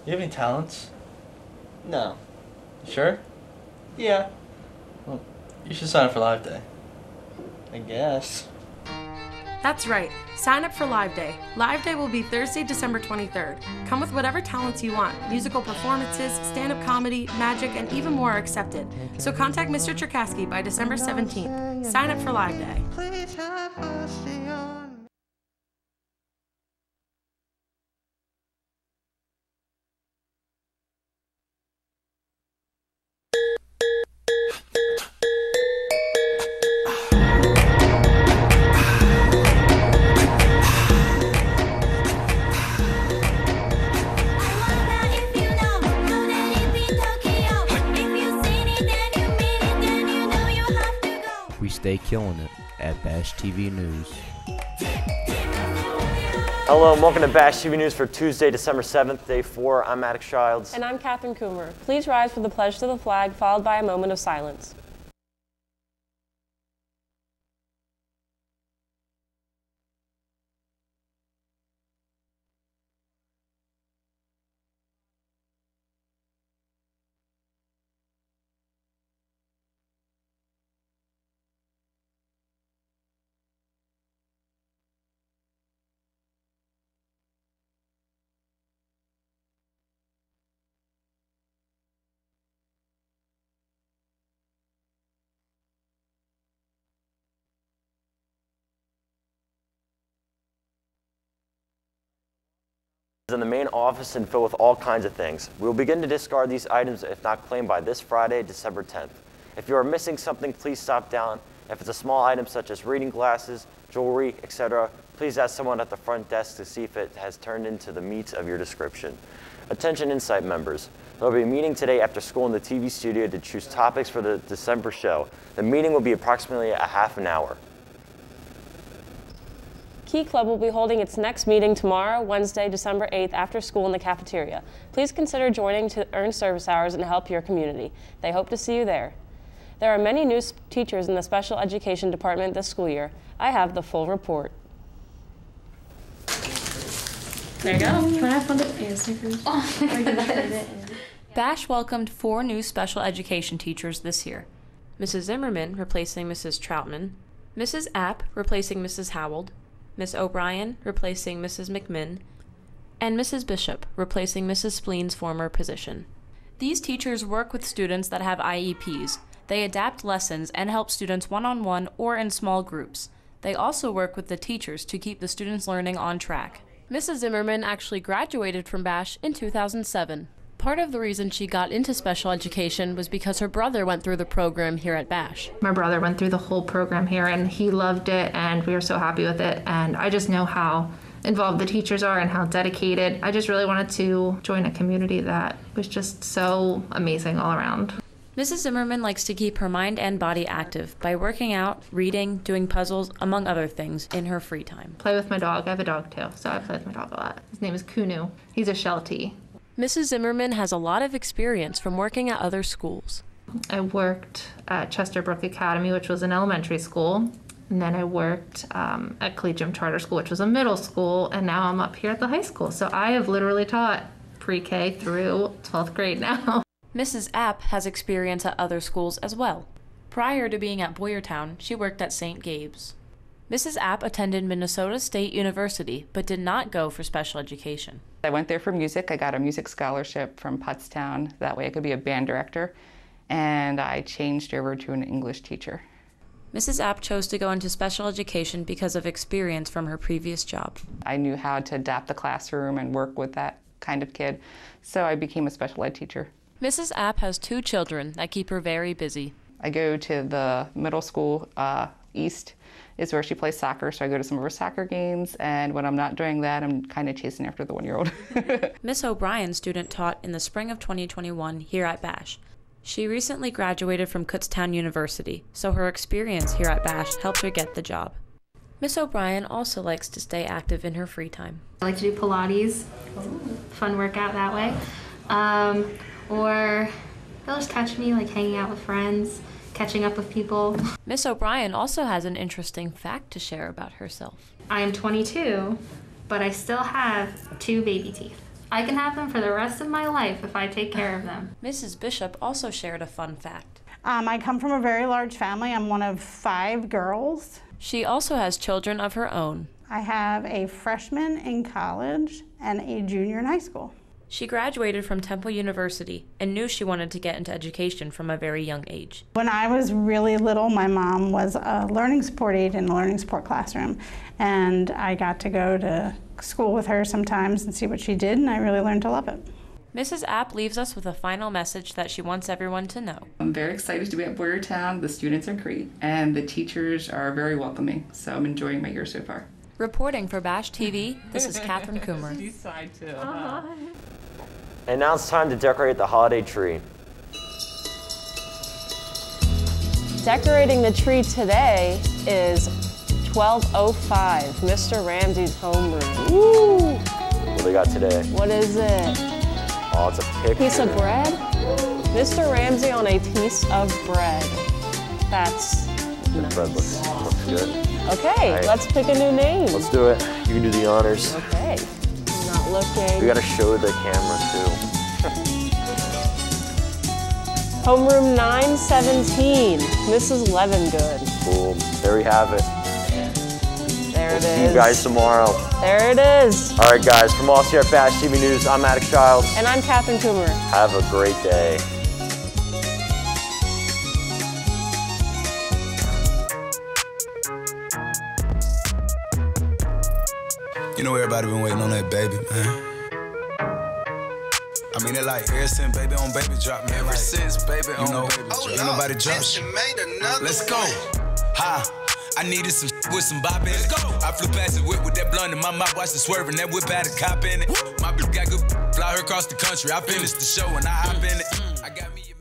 You have any talents? No. Sure? Yeah. Well, you should sign up for Live Day. I guess. That's right. Sign up for Live Day. Live Day will be Thursday, December 23rd. Come with whatever talents you want. Musical performances, stand-up comedy, magic, and even more are accepted. So contact Mr. Cherkasky by December 17th. Sign up for Live Day. Please have mercy on me. We stay killing it at Bash TV News. Hello and welcome to Bash TV News for Tuesday, December 7th, Day 4. I'm Maddox Childs. And I'm Catherine Coomer. Please rise for the pledge to the flag, followed by a moment of silence. In the main office and filled with all kinds of things. We will begin to discard these items if not claimed by this Friday, December 10th. If you are missing something, please stop down. If it's a small item such as reading glasses, jewelry, etc., please ask someone at the front desk to see if it has turned into the meat of your description. Attention Insight members. There will be a meeting today after school in the TV studio to choose topics for the December show. The meeting will be approximately a half an hour. Key Club will be holding its next meeting tomorrow, Wednesday, December 8th, after school in the cafeteria. Please consider joining to earn service hours and help your community. They hope to see you there. There are many new teachers in the special education department this school year. I have the full report. There you go. Can I have one of the stickers? Bash welcomed 4 new special education teachers this year. Mrs. Zimmerman replacing Mrs. Troutman, Mrs. App replacing Mrs. Howald, Miss O'Brien replacing Mrs. McMinn, and Mrs. Bishop replacing Mrs. Spleen's former position. These teachers work with students that have IEPs. They adapt lessons and help students one-on-one or in small groups. They also work with the teachers to keep the students' learning on track. Mrs. Zimmerman actually graduated from Bash in 2007. Part of the reason she got into special education was because her brother went through the program here at Bash. My brother went through the whole program here and he loved it and we were so happy with it, and I just know how involved the teachers are and how dedicated. I just really wanted to join a community that was just so amazing all around. Mrs. Zimmerman likes to keep her mind and body active by working out, reading, doing puzzles, among other things, in her free time. Play with my dog. I have a dog too, so I play with my dog a lot. His name is Kunu. He's a Sheltie. Mrs. Zimmerman has a lot of experience from working at other schools. I worked at Chesterbrook Academy, which was an elementary school. And then I worked at Collegium Charter School, which was a middle school. And now I'm up here at the high school. So I have literally taught pre-K through 12th grade now. Mrs. App has experience at other schools as well. Prior to being at Boyertown, she worked at St. Gabe's. Mrs. App attended Minnesota State University, but did not go for special education. I went there for music. I got a music scholarship from Puttstown. That way I could be a band director. And I changed over to an English teacher. Mrs. App chose to go into special education because of experience from her previous job. I knew how to adapt the classroom and work with that kind of kid, so I became a special ed teacher. Mrs. App has 2 children that keep her very busy. I go to the middle school, East is where she plays soccer, so I go to some of her soccer games, and when I'm not doing that, I'm kind of chasing after the 1-year-old. Miss O'Brien student taught in the spring of 2021 here at Bash. She recently graduated from Kutztown University, so her experience here at Bash helped her get the job. Miss O'Brien also likes to stay active in her free time. I like to do Pilates, fun workout that way. Or they'll just catch me like hanging out with friends, catching up with people. Miss O'Brien also has an interesting fact to share about herself. I am 22, but I still have 2 baby teeth. I can have them for the rest of my life if I take care of them. Mrs. Bishop also shared a fun fact. I come from a very large family. I'm one of 5 girls. She also has children of her own. I have a freshman in college and a junior in high school. She graduated from Temple University and knew she wanted to get into education from a very young age. When I was really little, my mom was a learning support aide in a learning support classroom, and I got to go to school with her sometimes and see what she did, and I really learned to love it. Mrs. App leaves us with a final message that she wants everyone to know. I'm very excited to be at Boyertown. The students are great, and the teachers are very welcoming, so I'm enjoying my year so far. Reporting for Bash TV, this is Catherine Coomer. And now it's time to decorate the holiday tree. Decorating the tree today is 12:05, Mr. Ramsey's homeroom. Woo! What do they got today? What is it? Oh, it's a picture. Piece of bread? Mr. Ramsey on a piece of bread. That's The nice. bread looks good. Okay, Right. let's pick a new name. Let's do it. You can do the honors. Okay, I'm not looking. We gotta show the camera too. Homeroom 917, Mrs. Levengood. Boom. There we have it. There it See is. you guys tomorrow. There it is. All right, guys. From all here at Bash TV News, I'm Maddox Childs. And I'm Catherine Coomer. Have a great day. You know everybody been waiting on that baby, man. I mean, it like ever since baby on baby drop, man. Ever since baby on baby drop. Ain't nobody drop. Let's go. Ha. I needed some with some bop in it. I flew past the whip with that blunt in my mouth, watched it swerving. That whip had a cop in it. My bitch got good, fly her across the country. I finished the show and I hop in it. I got me.